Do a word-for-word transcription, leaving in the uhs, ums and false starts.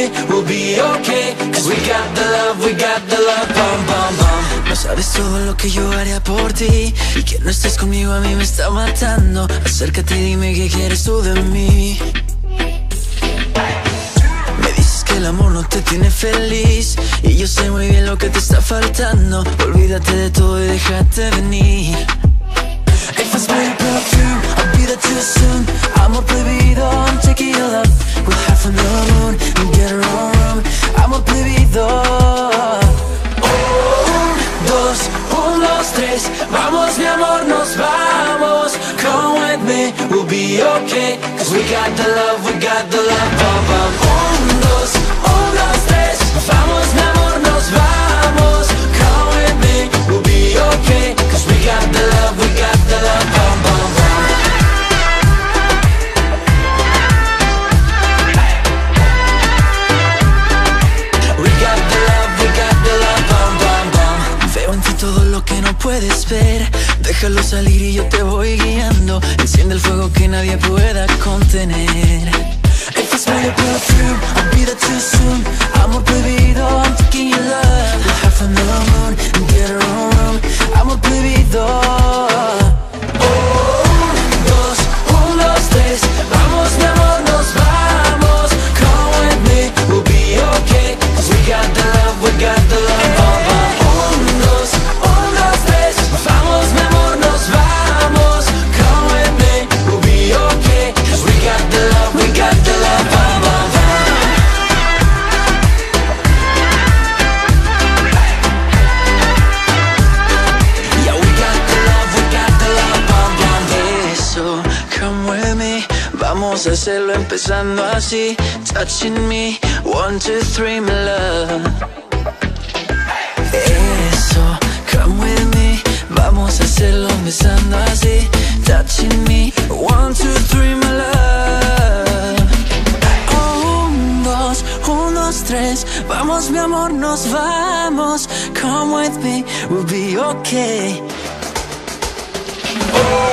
me, we'll be okay. Cause we got the love, we got the love, bum, bum, bum. No sabes todo lo que yo haría por ti, y que no estés conmigo a mí me está matando. Acércate y dime qué quieres tú de mí. Me dices que el amor no te tiene feliz, y yo sé muy bien lo que te está faltando. Olvídate de todo y déjate venir. If I spray your perfume, I'll be there too soon. Amor prohibido, I'm taking your love. We'll hide from the moon and get our own room. Amor prohibido. Un, dos, un, dos, tres. Vamos mi amor, nos vamos. Come with me, we'll be okay. Cause we got the love, we got the love, bum, bum. Un, dos, un, dos, tres. Vamos mi amor, nos vamos. Come with me, we'll be okay. Cause we got the love, we got the love, bum, bum, bum. We got the love, we got the love, bum, bum, bum. Veo en ti todo lo que no puedes ver. Déjalo salir y yo te voy guiando. Enciende el fuego que nadie pueda contener. If I smell your perfume, I'll be there too soon. Amor prohibido, I'm taking your love. We'll hide from the moon and get our own room. Amor prohibido. Un, dos, un, dos, tres. Vamos mi amor, nos vamos. Come with me, we'll be okay. Cause we got the love, we got the love, bum, bum. Un, dos, un, dos, tres. Vamos mi amor, nos vamos. Come with me, we'll be okay. Cause we got the love, we got the love, bum, bum, bum. Yeah, we got the love, we got the love, bum, bum. Eso, come with me. Vamos a hacerlo empezando así. Touching me, one, two, three, my love. Eso, come with me. Vamos a hacerlo empezando así. Touching me, one, two, three, my love. Un, dos, un, dos, tres. Vamos mi amor, nos vamos. Come with me, we'll be okay. Oh,